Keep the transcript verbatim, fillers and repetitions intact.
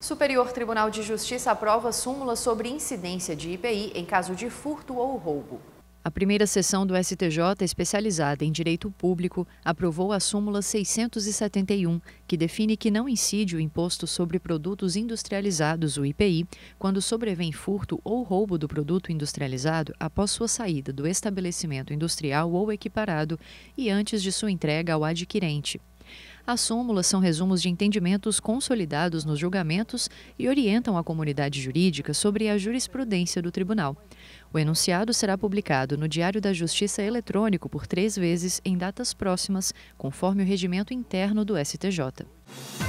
Superior Tribunal de Justiça aprova súmula sobre incidência de I P I em caso de furto ou roubo. A primeira sessão do S T J, especializada em direito público, aprovou a súmula seiscentos e setenta e um, que define que não incide o Imposto sobre Produtos Industrializados, o I P I, quando sobrevém furto ou roubo do produto industrializado após sua saída do estabelecimento industrial ou equiparado e antes de sua entrega ao adquirente. As súmulas são resumos de entendimentos consolidados nos julgamentos e orientam a comunidade jurídica sobre a jurisprudência do tribunal. O enunciado será publicado no Diário da Justiça eletrônico por três vezes em datas próximas, conforme o regimento interno do S T J.